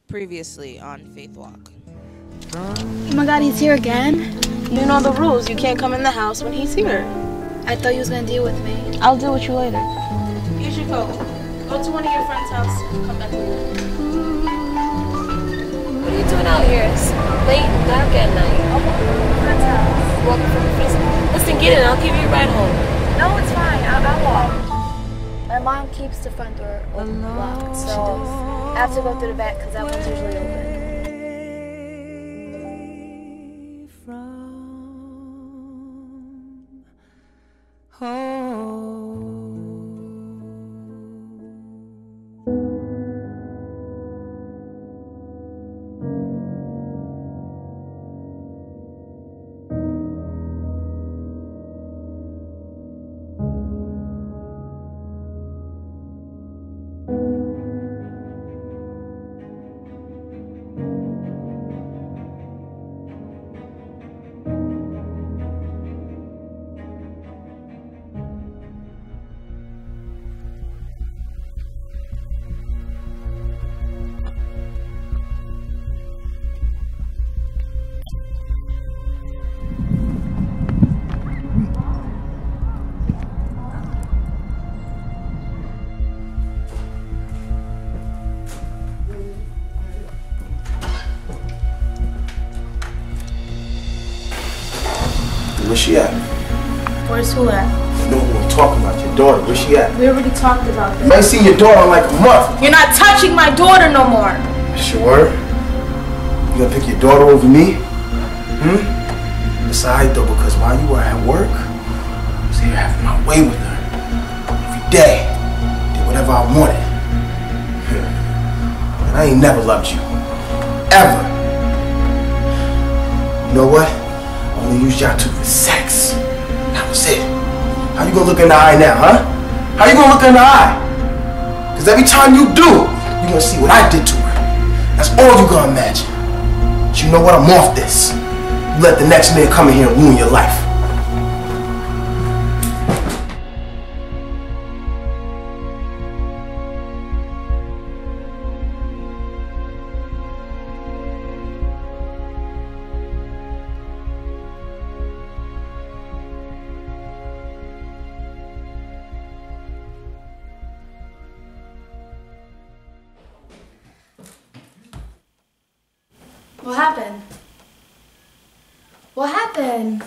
Previously on Faith Walk. Oh my god, he's here again? You know the rules. You can't come in the house when he's here. I thought he was gonna deal with me. I'll deal with you later. You should go. Go to one of your friends' house and come back later. What are you doing out here? It's late, dark at night. I'm walking from a friend's house. Walking from your friend's. Listen, get in. I'll give you a ride home. No, it's fine. I'll walk. My mom keeps the front door locked, so I have to go through the back because that one's usually open. Where's she at? Where's who at? No, we're talking about your daughter. Where's she at? We already talked about I ain't seen your daughter in like a month. You're not touching my daughter no more. Sure? You gonna pick your daughter over me? It's alright though, because while you were at work, I was here having my way with her. Every day. Did whatever I wanted. And I ain't never loved you. Ever. You know what? I only used y'all two for sex. That was it. How you gonna look in the eye now, huh? How you gonna look in the eye? Because every time you do, you gonna see what I did to her. That's all you gonna imagine. But you know what? I'm off this. You let the next man come in here and ruin your life. What happened? What happened?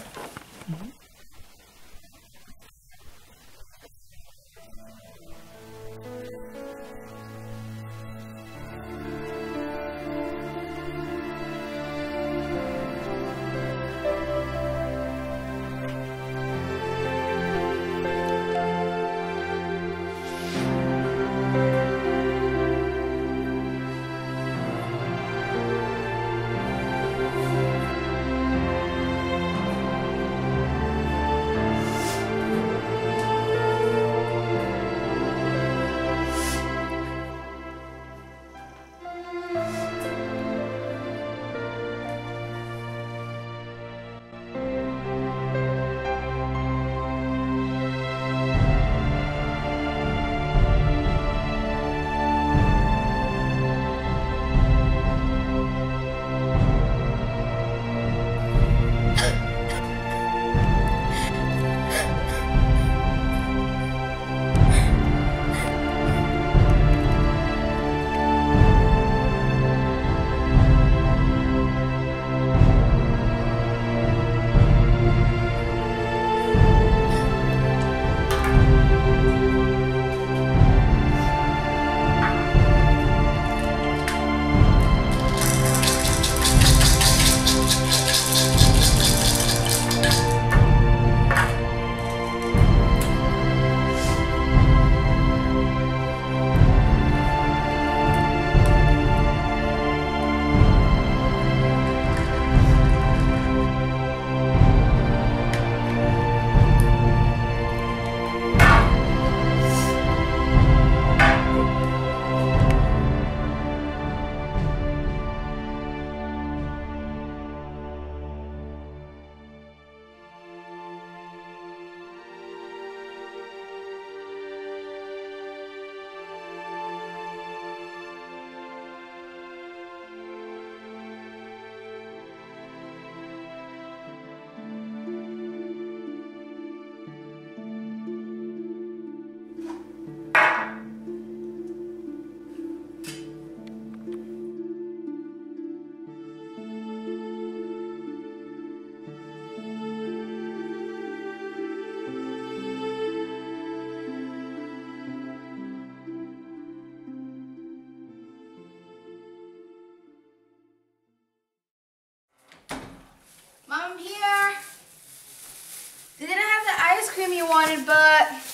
wanted, but